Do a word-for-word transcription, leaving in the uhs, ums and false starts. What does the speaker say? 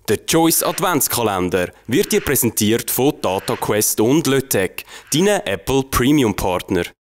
Der joiz-Adventskalender wird dir präsentiert von DataQuest und JETZT, deinen Apple Premium Partner.